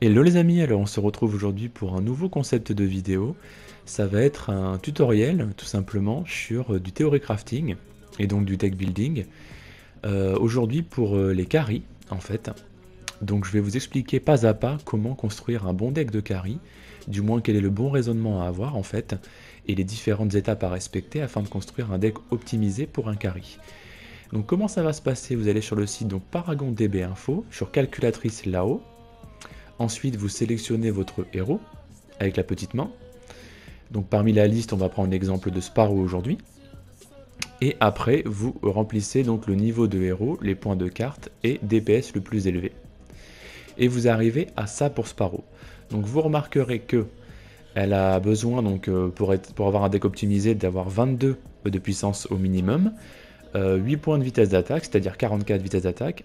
Hello les amis, alors on se retrouve aujourd'hui pour un nouveau concept de vidéo. Ça va être un tutoriel tout simplement sur du theory crafting et donc du deck building. Aujourd'hui pour les carries en fait. Donc je vais vous expliquer pas à pas comment construire un bon deck de carry, du moins quel est le bon raisonnement à avoir en fait, et les différentes étapes à respecter afin de construire un deck optimisé pour un carry. Donc comment ça va se passer? Vous allez sur le site donc Paragon DB Info, sur calculatrice là-haut. Ensuite, vous sélectionnez votre héros avec la petite main. Donc parmi la liste, on va prendre l'exemple de Sparrow aujourd'hui. Et après, vous remplissez donc le niveau de héros, les points de carte et DPS le plus élevé. Et vous arrivez à ça pour Sparrow. Donc vous remarquerez que elle a besoin, donc, pour avoir un deck optimisé, d'avoir 22 de puissance au minimum, 8 points de vitesse d'attaque, c'est-à-dire 44 vitesse d'attaque,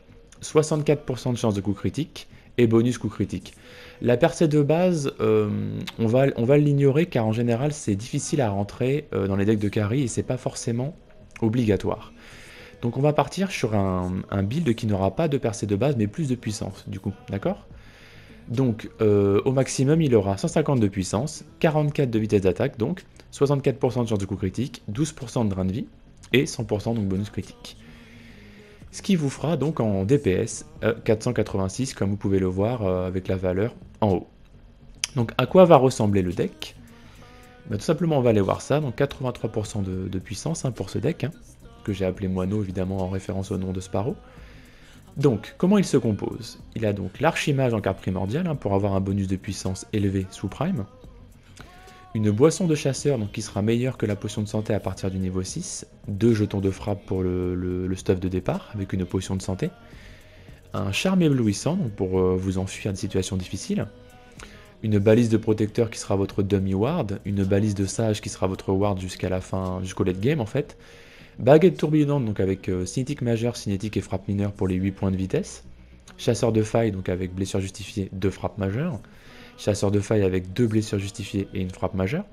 64% de chance de coup critique, et bonus coup critique. La percée de base, on va l'ignorer car en général c'est difficile à rentrer dans les decks de carry et c'est pas forcément obligatoire. Donc on va partir sur un build qui n'aura pas de percée de base mais plus de puissance du coup, d'accord? Donc au maximum il aura 150 de puissance, 44 de vitesse d'attaque donc, 64% de chance de coup critique, 12% de drain de vie et 100% donc bonus critique. Ce qui vous fera donc en DPS 486 comme vous pouvez le voir avec la valeur en haut. Donc à quoi va ressembler le deck? Tout simplement on va aller voir ça, donc 83% de puissance pour ce deck, que j'ai appelé Moineau évidemment en référence au nom de Sparrow. Donc comment il se compose? Il a donc l'archimage en carte primordiale pour avoir un bonus de puissance élevé sous prime. Une boisson de chasseur donc, qui sera meilleure que la potion de santé à partir du niveau 6. 2 jetons de frappe pour le stuff de départ avec une potion de santé. Un charme éblouissant donc pour vous enfuir de situations difficiles. Une balise de protecteur qui sera votre dummy ward. Une balise de sage qui sera votre ward jusqu'à la fin, jusqu'au late game en fait. Baguette tourbillonnante donc avec cinétique majeure, cinétique et frappe mineure pour les 8 points de vitesse. Chasseur de faille donc avec blessure justifiée, 2 frappes majeures. Chasseur de faille avec 2 blessures justifiées et une frappe majeure.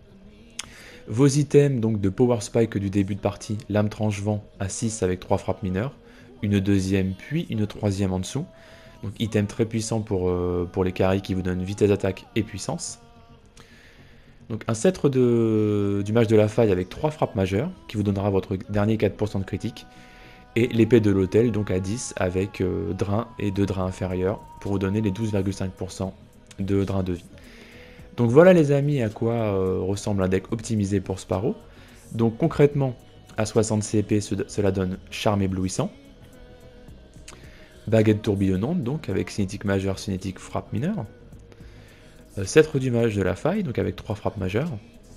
Vos items donc de power spike du début de partie, lame tranche-vent à 6 avec 3 frappes mineures, une deuxième puis une troisième en dessous. Donc item très puissant pour les carries qui vous donnent vitesse d'attaque et puissance. Donc un sceptre du mage de la faille avec 3 frappes majeures qui vous donnera votre dernier 4% de critique. Et l'épée de l'autel donc à 10 avec drain et 2 drains inférieurs pour vous donner les 12,5% de drain de vie. Donc voilà les amis à quoi ressemble un deck optimisé pour Sparrow. Donc concrètement à 60 CP cela donne charme éblouissant. Baguette tourbillonnante donc avec cinétique majeure, cinétique frappe mineure. Sceptre du mage de la faille donc avec 3 frappes majeures.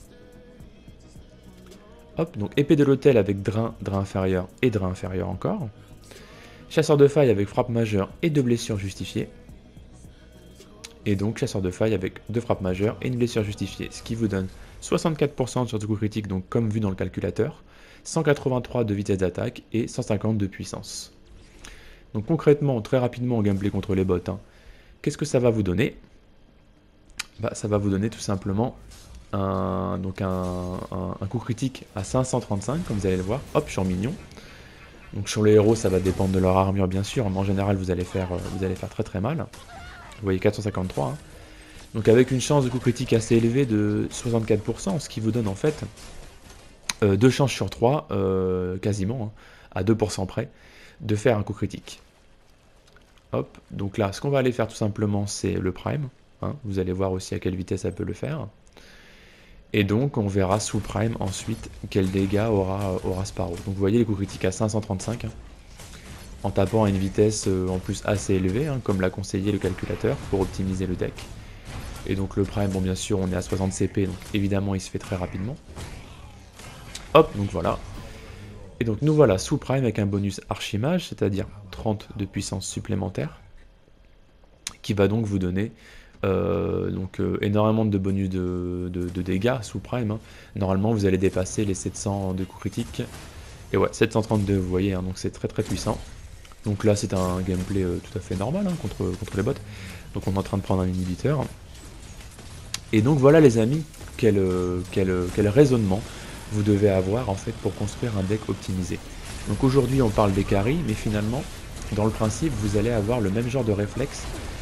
Hop, donc épée de l'autel avec drain, drain inférieur et drain inférieur encore. Chasseur de faille avec frappe majeure et 2 blessures justifiées. Et donc chasseur de faille avec 2 frappes majeures et une blessure justifiée, ce qui vous donne 64% sur du coup critique, donc comme vu dans le calculateur, 183 de vitesse d'attaque et 150 de puissance. Donc concrètement, très rapidement en gameplay contre les bots, qu'est-ce que ça va vous donner? Ça va vous donner tout simplement un coup critique à 535, comme vous allez le voir, hop, je suis en mignon. Donc sur les héros, ça va dépendre de leur armure bien sûr, mais en général vous allez faire très très mal. Vous voyez 453. Donc avec une chance de coup critique assez élevée de 64%, ce qui vous donne en fait 2 chances sur 3, quasiment, à 2% près, de faire un coup critique. Hop, donc là, ce qu'on va aller faire tout simplement, c'est le prime. Vous allez voir aussi à quelle vitesse ça peut le faire. Et donc on verra sous prime ensuite quel dégât aura Sparrow. Donc vous voyez les coups critiques à 535. En tapant à une vitesse en plus assez élevée, comme l'a conseillé le calculateur, pour optimiser le deck. Et donc le prime, bon bien sûr on est à 60 CP, donc évidemment il se fait très rapidement. Hop, donc voilà. Et donc nous voilà sous prime avec un bonus archimage, c'est-à-dire 30 de puissance supplémentaire, qui va donc vous donner énormément de bonus de dégâts sous prime. Normalement vous allez dépasser les 700 de coups critiques. Et ouais, 732 vous voyez, donc c'est très très puissant. Donc là c'est un gameplay tout à fait normal contre les bots. Donc on est en train de prendre un inhibiteur. Et donc voilà les amis, quel raisonnement vous devez avoir en fait pour construire un deck optimisé. Donc aujourd'hui on parle des carries, mais finalement dans le principe vous allez avoir le même genre de réflexe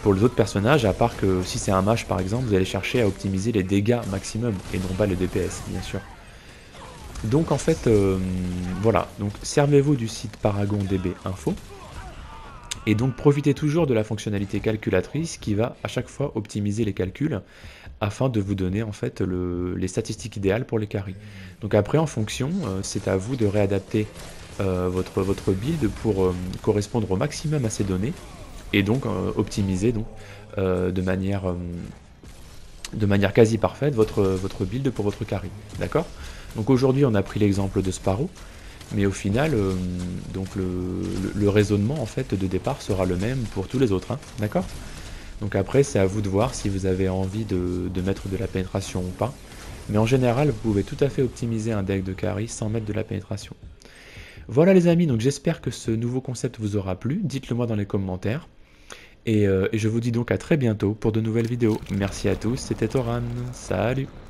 pour les autres personnages, à part que si c'est un mage par exemple, vous allez chercher à optimiser les dégâts maximum et non pas les DPS, bien sûr. Donc en fait, voilà, donc servez-vous du site Paragon DB Info, et donc profitez toujours de la fonctionnalité calculatrice qui va à chaque fois optimiser les calculs afin de vous donner en fait les statistiques idéales pour les carries. Donc après en fonction, c'est à vous de réadapter votre build pour correspondre au maximum à ces données et donc optimiser donc, de manière quasi parfaite votre build pour votre carry. D'accord? Donc aujourd'hui on a pris l'exemple de Sparrow, mais au final donc le raisonnement en fait de départ sera le même pour tous les autres. Hein, d'accord? Donc après c'est à vous de voir si vous avez envie de mettre de la pénétration ou pas. Mais en général vous pouvez tout à fait optimiser un deck de carry sans mettre de la pénétration. Voilà les amis, donc j'espère que ce nouveau concept vous aura plu, dites-le moi dans les commentaires. Et je vous dis donc à très bientôt pour de nouvelles vidéos. Merci à tous, c'était Toran, salut!